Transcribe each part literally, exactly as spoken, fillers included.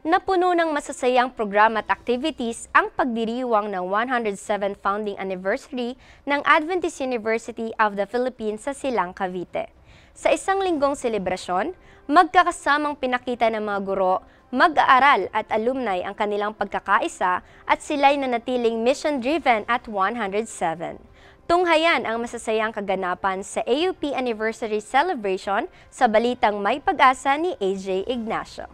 Napuno ng masasayang programa at activities ang pagdiriwang ng one hundred seventh founding anniversary ng Adventist University of the Philippines sa Silang, Cavite. Sa isang linggong selebrasyon, magkakasamang pinakita ng mga guro, mag-aaral at alumni ang kanilang pagkakaisa at sila'y nanatiling mission-driven at one hundred seven. Tunghayan ang masasayang kaganapan sa A U P Anniversary Celebration sa balitang May Pag-asa ni A J Ignacio.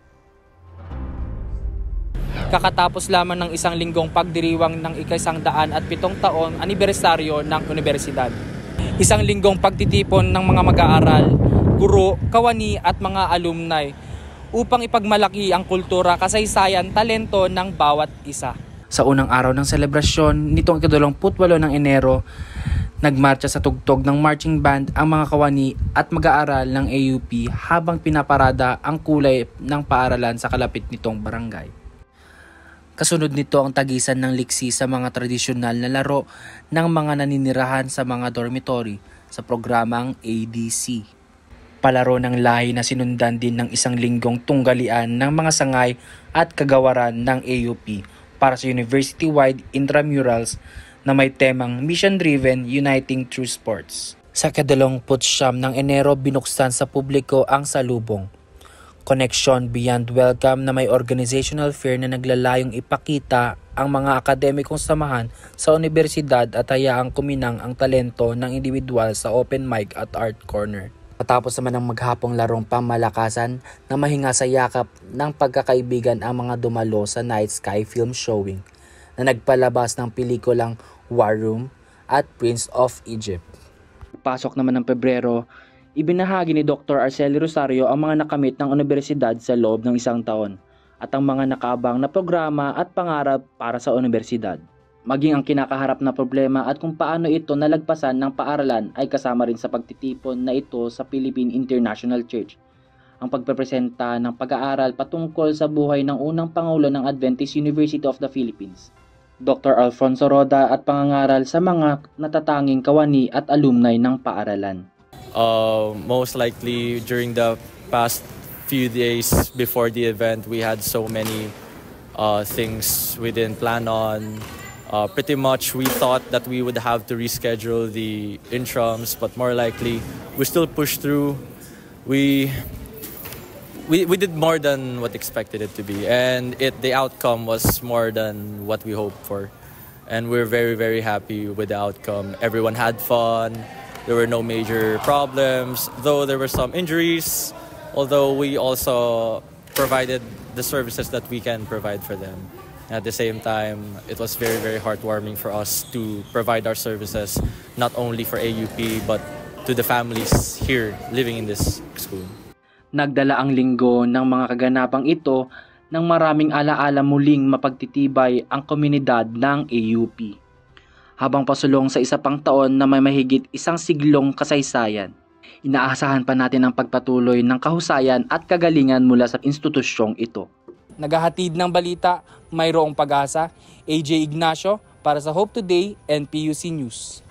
Kakatapos lamang ng isang linggong pagdiriwang ng ika-isang daan at pitong taon anibersaryo ng Universidad. Isang linggong pagtitipon ng mga mag-aaral, guro, kawani at mga alumni upang ipagmalaki ang kultura, kasaysayan, talento ng bawat isa. Sa unang araw ng selebrasyon nitong ikadalawamputwalo ng Enero, nagmarcha sa tugtog ng marching band ang mga kawani at mag-aaral ng A U P habang pinaparada ang kulay ng paaralan sa kalapit nitong barangay. Kasunod nito ang tagisan ng liksi sa mga tradisyonal na laro ng mga naninirahan sa mga dormitory sa programang A D C. Palaro ng lahi na sinundan din ng isang linggong tunggalian ng mga sangay at kagawaran ng A U P para sa university-wide intramurals na may temang Mission-Driven Uniting True Sports. Sa ikadalawamput siyam ng Enero, binuksan sa publiko ang salubong Connection Beyond Welcome na may organizational fair na naglalayong ipakita ang mga akademikong samahan sa universidad at hayaang kuminang ang talento ng individual sa open mic at art corner. Matapos naman ang maghapong larong pamalakasan na mahinga sa yakap ng pagkakaibigan ang mga dumalo sa Night Sky Film Showing na nagpalabas ng pelikulang War Room at Prince of Egypt. Pasok naman ng Pebrero, ibinahagi ni Doctor Arceli Rosario ang mga nakamit ng universidad sa loob ng isang taon at ang mga nakaabang na programa at pangarap para sa universidad. Maging ang kinakaharap na problema at kung paano ito nalagpasan ng paaralan ay kasama rin sa pagtitipon na ito sa Philippine International Church. Ang pagpepresenta ng pag-aaral patungkol sa buhay ng unang Pangulo ng Adventist University of the Philippines, Doctor Alfonso Roda, at pangangaral sa mga natatanging kawani at alumni ng paaralan. Uh, most likely during the past few days before the event, we had so many uh, things we didn't plan on. Uh, pretty much we thought that we would have to reschedule the intrams, but more likely we still pushed through. We we we did more than what expected it to be, and it the outcome was more than what we hoped for, and we're very very happy with the outcome. Everyone had fun. There were no major problems, though there were some injuries, although we also provided the services that we can provide for them. At the same time, it was very, very heartwarming for us to provide our services, not only for A U P, but to the families here living in this school. Nagdala ang linggo ng mga kaganapang ito ng maraming alaala muling mapagtitibay ang komunidad ng A U P. Habang pasulong sa isa pang taon na may mahigit isang siglong kasaysayan, inaasahan pa natin ang pagpatuloy ng kahusayan at kagalingan mula sa institusyong ito. Naghahatid ng balita, mayroong pag-asa, A J Ignacio para sa Hope Today and P U C News.